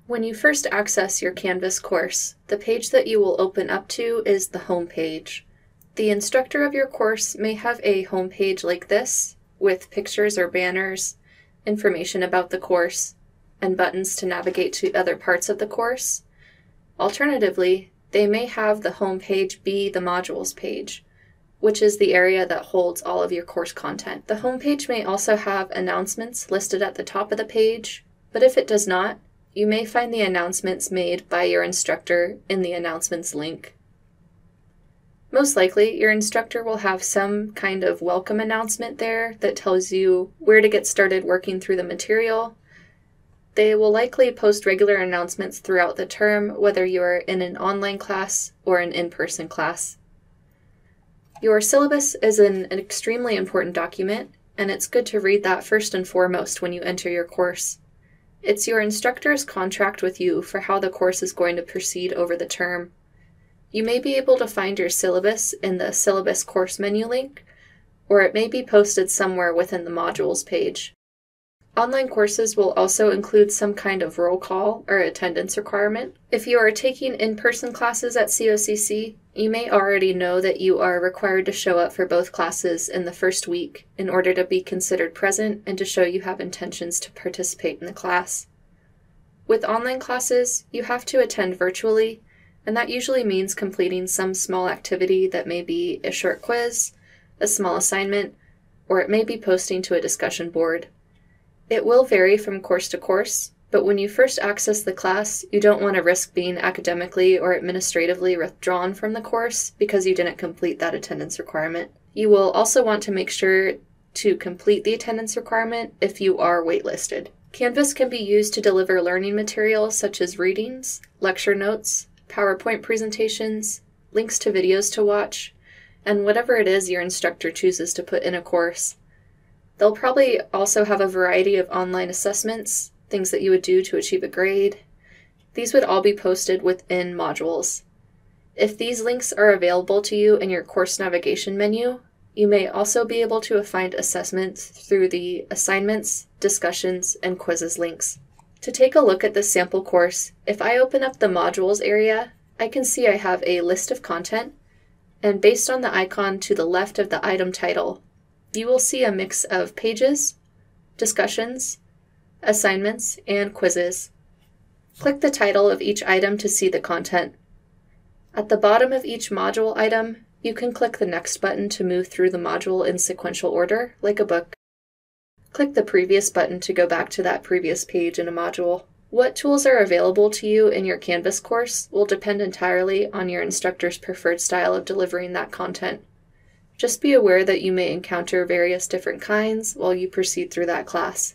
When you first access your Canvas course, the page that you will open up to is the home page. The instructor of your course may have a home page like this, with pictures or banners, information about the course, and buttons to navigate to other parts of the course. Alternatively, they may have the home page be the modules page, which is the area that holds all of your course content. The home page may also have announcements listed at the top of the page, but if it does not, you may find the announcements made by your instructor in the announcements link. Most likely, your instructor will have some kind of welcome announcement there that tells you where to get started working through the material. They will likely post regular announcements throughout the term, whether you are in an online class or an in-person class. Your syllabus is an extremely important document, and it's good to read that first and foremost when you enter your course. It's your instructor's contract with you for how the course is going to proceed over the term. You may be able to find your syllabus in the Syllabus course menu link, or it may be posted somewhere within the modules page. Online courses will also include some kind of roll call or attendance requirement. If you are taking in-person classes at COCC, you may already know that you are required to show up for both classes in the first week in order to be considered present and to show you have intentions to participate in the class. With online classes, you have to attend virtually, and that usually means completing some small activity that may be a short quiz, a small assignment, or it may be posting to a discussion board. It will vary from course to course, but when you first access the class, you don't want to risk being academically or administratively withdrawn from the course because you didn't complete that attendance requirement. You will also want to make sure to complete the attendance requirement if you are waitlisted. Canvas can be used to deliver learning materials such as readings, lecture notes, PowerPoint presentations, links to videos to watch, and whatever it is your instructor chooses to put in a course. They'll probably also have a variety of online assessments, things that you would do to achieve a grade. These would all be posted within modules. If these links are available to you in your course navigation menu, you may also be able to find assessments through the assignments, discussions, and quizzes links. To take a look at this sample course, if I open up the modules area, I can see I have a list of content, and based on the icon to the left of the item title, you will see a mix of pages, discussions, assignments, and quizzes. Click the title of each item to see the content. At the bottom of each module item, you can click the next button to move through the module in sequential order, like a book. Click the previous button to go back to that previous page in a module. What tools are available to you in your Canvas course will depend entirely on your instructor's preferred style of delivering that content. Just be aware that you may encounter various different kinds while you proceed through that class.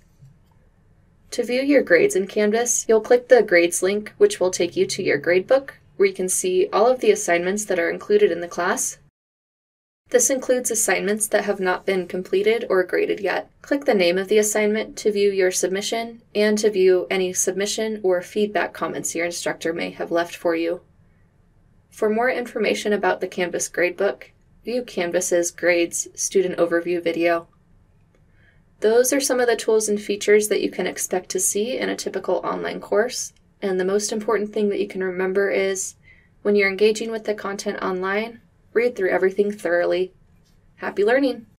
To view your grades in Canvas, you'll click the Grades link, which will take you to your gradebook, where you can see all of the assignments that are included in the class. This includes assignments that have not been completed or graded yet. Click the name of the assignment to view your submission and to view any submission or feedback comments your instructor may have left for you. For more information about the Canvas gradebook, view Canvas's Grades Student Overview video. Those are some of the tools and features that you can expect to see in a typical online course, and the most important thing that you can remember is, when you're engaging with the content online, read through everything thoroughly. Happy learning!